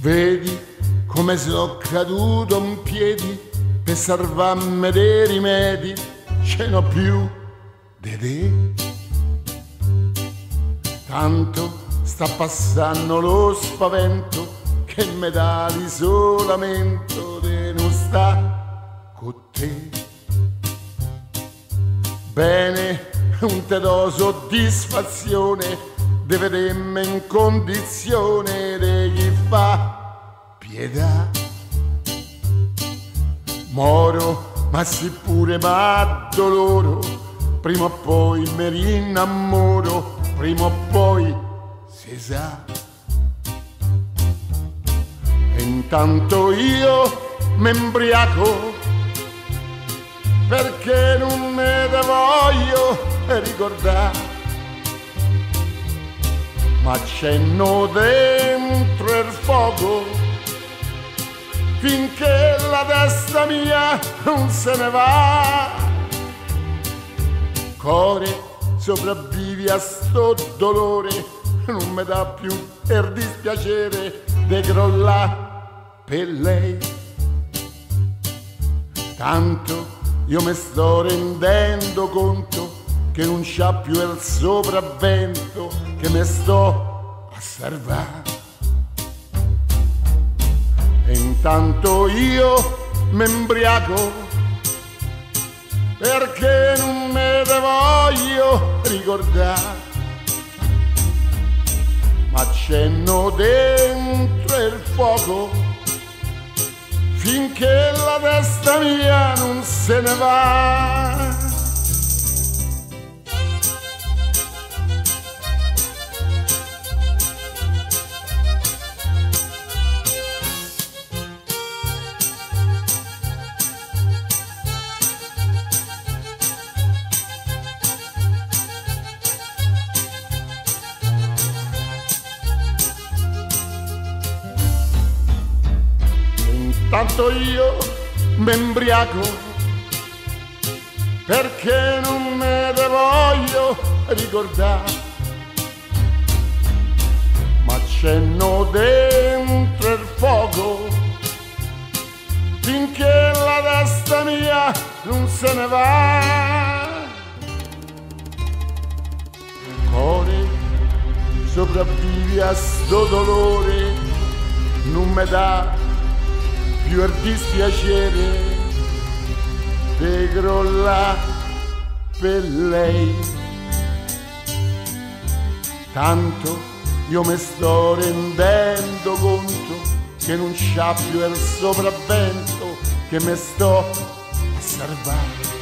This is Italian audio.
Vedi come sono caduto in piedi per salvarmi dei rimedi, ce n'ho più di te. Tanto sta passando lo spavento che mi dà l'isolamento di non sta con te. Bene, non te do soddisfazione di vedermi in condizione di chi fa pietà. Moro, ma sì pure m'addoloro, prima o poi mi rinnamoro, prima o poi si sa. E intanto io m'embriaco perché non me ne voglio ricordare, ma accenno dentro il fuoco finché la testa mia non se ne va. Core, sopravvivi a sto dolore, non mi dà più il dispiacere di crollare per lei. Tanto io mi sto rendendo conto che non c'ha più il sopravvento, che mi sto a salvare. E intanto io m'embriaco perché non me ne voglio ricordare, ma accenno dentro il fuoco finché la testa mia non se ne va. Tanto io m'embriaco perché non me ne voglio ricordare, ma accenno dentro il fuoco finché la testa mia non se ne va. Core, sopravvivi a sto dolore, non me dà più il dispiacere di crollare per lei. Tanto io mi sto rendendo conto che non c'ha più il sopravvento, che mi sto a salvare.